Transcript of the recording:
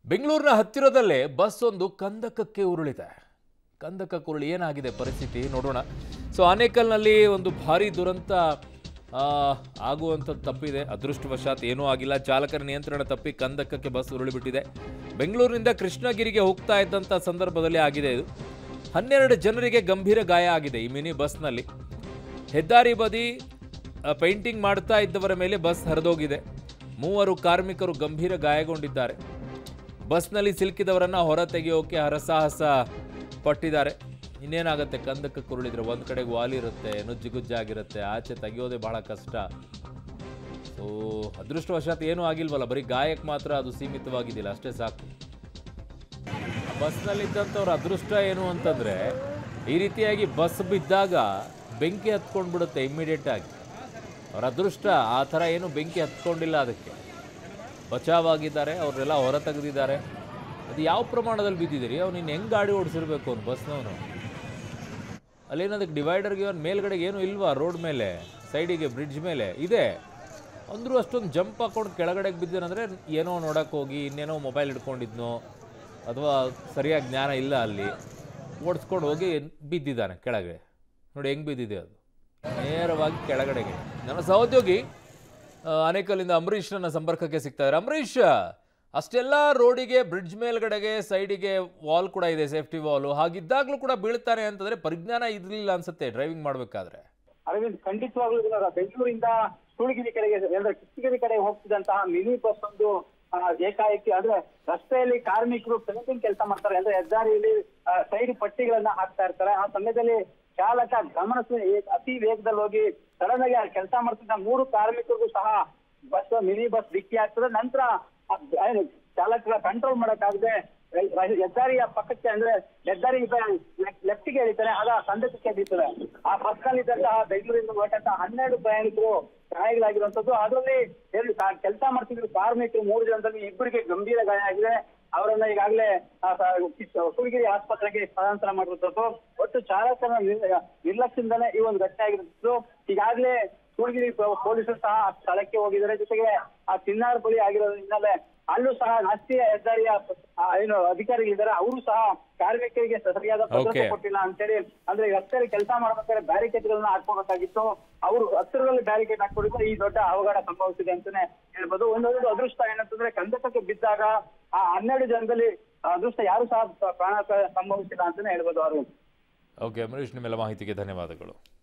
ಬೆಂಗಳೂರಿನ ಹತ್ತಿರದಲ್ಲೇ ಬಸ್ ಒಂದು ಕಂದಕಕ್ಕೆ ಉರುಳಿದೆ. ಕಂದಕಕ್ಕೆ ಉರುಳಿ ಏನಾಗಿದೆ ಪರಿಸ್ಥಿತಿ ನೋಡೋಣ. ಆನೇಕಲ್ನಲ್ಲಿ ಒಂದು ಭಾರಿ ದುರಂತ ಆಗುವಂಥದ್ದು ತಪ್ಪಿದೆ. ಅದೃಷ್ಟವಶಾತ್ ಏನೂ ಆಗಿಲ್ಲ. ಚಾಲಕರ ನಿಯಂತ್ರಣ ತಪ್ಪಿ ಕಂದಕಕ್ಕೆ ಬಸ್ ಉರುಳಿಬಿಟ್ಟಿದೆ. ಬೆಂಗಳೂರಿನಿಂದ ಕೃಷ್ಣಗಿರಿಗೆ ಹೋಗ್ತಾ ಇದ್ದಂಥ ಸಂದರ್ಭದಲ್ಲಿ ಆಗಿದೆ ಇದು. 12 ಜನರಿಗೆ ಗಂಭೀರ ಗಾಯ ಆಗಿದೆ ಈ ಮಿನಿ ಬಸ್ನಲ್ಲಿ. ಹೆದ್ದಾರಿ ಬದಿ ಪೇಂಟಿಂಗ್ ಮಾಡ್ತಾ ಇದ್ದವರ ಮೇಲೆ ಬಸ್ ಹರಿದೋಗಿದೆ. 3 ಕಾರ್ಮಿಕರು ಗಂಭೀರ ಗಾಯಗೊಂಡಿದ್ದಾರೆ. ಬಸ್ನಲ್ಲಿ ಸಿಲುಕಿದವರನ್ನ ಹೊರ ತೆಗೆಯೋಕೆ ಹರಸಾಹಸ ಪಟ್ಟಿದ್ದಾರೆ. ಇನ್ನೇನಾಗುತ್ತೆ, ಕಂದಕ್ಕೆ ಕುರುಳಿದ್ರೆ ಒಂದು ಕಡೆಗೆ ವಾಲಿರುತ್ತೆ, ನುಜ್ಜುಗುಜ್ಜಾಗಿರುತ್ತೆ, ಆಚೆ ತೆಗೆಯೋದೇ ಬಹಳ ಕಷ್ಟ. ಅದೃಷ್ಟವಶಾತ್ ಏನೂ ಆಗಿಲ್ವಲ್ಲ, ಬರೀ ಗಾಯಕ್ಕೆ ಮಾತ್ರ ಅದು ಸೀಮಿತವಾಗಿದ್ದಿಲ್ಲ, ಅಷ್ಟೇ ಸಾಕು. ಬಸ್ನಲ್ಲಿದ್ದಂಥವ್ರ ಅದೃಷ್ಟ ಏನು ಅಂತಂದರೆ, ಈ ರೀತಿಯಾಗಿ ಬಸ್ ಬಿದ್ದಾಗ ಬೆಂಕಿ ಹತ್ಕೊಂಡ್ಬಿಡುತ್ತೆ ಇಮ್ಮಿಡಿಯೇಟ್ ಆಗಿ. ಅವ್ರ ಅದೃಷ್ಟ ಆ ಥರ ಏನು ಬೆಂಕಿ ಹತ್ಕೊಂಡಿಲ್ಲ, ಅದಕ್ಕೆ ಬಚಾವಾಗಿದ್ದಾರೆ. ಅವ್ರನ್ನೆಲ್ಲ ಹೊರ ತೆಗೆದಿದ್ದಾರೆ. ಅದು ಯಾವ ಪ್ರಮಾಣದಲ್ಲಿ ಬಿದ್ದಿದ್ದೀರಿ, ಅವ್ನು ಇನ್ನು ಹೆಂಗೆ ಗಾಡಿ ಓಡಿಸಿರ್ಬೇಕು ಅವ್ನು ಬಸ್ನವನು. ಅಲ್ಲೇನದಕ್ಕೆ ಡಿವೈಡರ್ಗೆ ಅವ್ನು ಮೇಲ್ಗಡೆಗೆ ಏನೂ ಇಲ್ವಾ, ರೋಡ್ ಮೇಲೆ ಸೈಡಿಗೆ ಬ್ರಿಡ್ಜ್ ಮೇಲೆ ಇದೆ ಅಂದರೂ ಅಷ್ಟೊಂದು ಜಂಪ್ ಹಾಕೊಂಡು ಕೆಳಗಡೆಗೆ ಬಿದ್ದಾನಂದರೆ ಏನೋ ನೋಡೋಕ್ಕೆ ಹೋಗಿ ಇನ್ನೇನೋ ಮೊಬೈಲ್ ಹಿಡ್ಕೊಂಡಿದ್ನೋ ಅಥವಾ ಸರಿಯಾಗಿ ಜ್ಞಾನ ಇಲ್ಲ, ಅಲ್ಲಿ ಓಡಿಸ್ಕೊಂಡು ಹೋಗಿ ಬಿದ್ದಿದ್ದಾನೆ ಕೆಳಗೆ. ನೋಡಿ ಹೆಂಗೆ ಬಿದ್ದಿದೆ ಅದು, ನೇರವಾಗಿ ಕೆಳಗಡೆಗೆ. ನನ್ನ ಸಹೋದ್ಯೋಗಿ ಆನೇಕಲ್ಲಿಂದ ಅಂಬರೀಷ್ ನನ್ನ ಸಂಪರ್ಕಕ್ಕೆ ಸಿಗ್ತಾ ಇದ್ದಾರೆ. ಅಂಬರೀಷ್, ಅಷ್ಟೆಲ್ಲ ರೋಡಿಗೆ ಬ್ರಿಡ್ಜ್ ಮೇಲ್ಗಡೆಗೆ ಸೈಡಿಗೆ ವಾಲ್ ಕೂಡ ಇದೆ, ಸೇಫ್ಟಿ ವಾಲು, ಹಾಗಿದ್ದಾಗಲೂ ಕೂಡ ಬೀಳ್ತಾನೆ ಅಂತಂದ್ರೆ ಪರಿಜ್ಞಾನ ಇರಲಿಲ್ಲ ಅನ್ಸುತ್ತೆ ಡ್ರೈವಿಂಗ್ ಮಾಡಬೇಕಾದ್ರೆ. ಅರವಿಂದ್, ಖಂಡಿತವಾಗ್ಲೂ ಬೆಂಗಳೂರಿಂದ ಸೂಳಗಿರಿ ಕಡೆಗೆ ಕೃಷ್ಣಗಿರಿ ಕಡೆ ಹೋಗ್ತಿದ್ದಂತಹ ಮಿನಿ ಬಸ್ ಒಂದು ಏಕಾಏಕಿ ಅಂದ್ರೆ ರಸ್ತೆಯಲ್ಲಿ ಕಾರ್ಮಿಕರು ಪೇಂಟಿಂಗ್ ಕೆಲಸ ಮಾಡ್ತಾರೆ, ಅಂದ್ರೆ ಹೆದ್ದಾರಿಯಲ್ಲಿ ಸೈಡ್ ಪಟ್ಟಿಗಳನ್ನ ಹಾಕ್ತಾ ಇರ್ತಾರೆ. ಆ ಸಮಯದಲ್ಲಿ ಚಾಲಕ ಅತಿ ವೇಗದಲ್ಲಿ ಹೋಗಿ ಸಡನ್ ಆಗಿ ಕೆಲಸ ಮಾಡ್ತಿದ್ದ 3 ಕಾರ್ಮಿಕರಿಗೂ ಸಹ ಮಿನಿ ಬಸ್ ಡಿಕ್ಕಿ ಆಗ್ತದೆ. ನಂತರ ಚಾಲಕರ ಕಂಟ್ರೋಲ್ ಮಾಡಕ್ಕಾಗದೆ ಹೆದ್ದಾರಿಯ ಪಕ್ಕಕ್ಕೆ, ಅಂದ್ರೆ ಹೆದ್ದಾರಿ ಲೆಫ್ಟ್ಗೆ ಎಳಿತಾರೆ, ಆಗ ಕಂದಕಕ್ಕೆ ಬೀಳ್ತದೆ. ಆ ಬಸ್ನಲ್ಲಿದ್ದಂತಹ ಬೆಂಗಳೂರಿಂದ ಹೊರಟಂತಹ 12 ಪ್ರಯಾಣಿಕರು ಗಾಯಗಳಾಗಿರುವಂತದ್ದು. ಅದರಲ್ಲಿ ಕೆಲಸ ಮಾಡ್ತಿದ್ರು ಕಾರ್ಮಿಕರು 3 ಜನದಲ್ಲಿ 2 ಗಂಭೀರ ಗಾಯ ಆಗಿದೆ. ಅವರನ್ನ ಈಗಾಗಲೇ ಸೂಳಗಿರಿ ಆಸ್ಪತ್ರೆಗೆ ಸ್ಥಳಾಂತರ ಮಾಡಿರುವಂತದ್ದು. ಒಟ್ಟು ಚಾಲಕನ ನಿರ್ಲಕ್ಷ್ಯದಿಂದಲೇ ಈ ಒಂದು ಘಟನೆ ಆಗಿರುತ್ತಿದ್ದು. ಈಗಾಗಲೇ ಸೂಳಗಿರಿ ಪೊಲೀಸರು ಸಹ ಸ್ಥಳಕ್ಕೆ ಹೋಗಿದ್ದಾರೆ. ಜೊತೆಗೆ ಆ ಚಿನ್ನಾರ್ ಬಳಿ ಆಗಿರೋದ್ರ ಹಿನ್ನೆಲೆ ಅಲ್ಲೂ ಸಹ ರಾಷ್ಟ್ರೀಯ ಹೆದ್ದಾರಿಯ ಏನು ಅಧಿಕಾರಿಗಳಿದ್ದಾರೆ, ಅವರು ಸಹ ಕಾರ್ಮಿಕರಿಗೆ ಸರಿಯಾದ ಭದ್ರತೆ ಕೊಟ್ಟಿಲ್ಲ ಅಂತೇಳಿ, ಅಂದ್ರೆ ರಸ್ತೆಯಲ್ಲಿ ಕೆಲಸ ಮಾಡ್ಬೇಕಾದ್ರೆ ಬ್ಯಾರಿಕೇಡ್ ಗಳನ್ನ ಹಾಕೋಬೇಕಾಗಿತ್ತು. ಅವರು ಹತ್ತಿರದಲ್ಲಿ ಬ್ಯಾರಿಕೇಡ್ ಹಾಕೊಂಡಿದ್ರೆ ಈ ದೊಡ್ಡ ಅವಘಡ ಸಂಭವಿಸಿದೆ ಅಂತಾನೆ ಹೇಳ್ಬೋದು. ಒಂದೊಂದು ಅದೃಷ್ಟ ಏನಂತಂದ್ರೆ, ಕಂದಕಕ್ಕೆ ಬಿದ್ದಾಗ ಆ 12 ಜನದಲ್ಲಿ ಅದೃಷ್ಟ ಯಾರು ಸಹ ಪ್ರಾಣ ಸಂಭವಿಸಿಲ್ಲ ಅಂತಾನೆ ಹೇಳ್ಬೋದು. ಅವರು ಓಕೆ, ಅಮರೀಶ್, ನಿಮ್ಮೆಲ್ಲ ಮಾಹಿತಿಗೆ ಧನ್ಯವಾದಗಳು.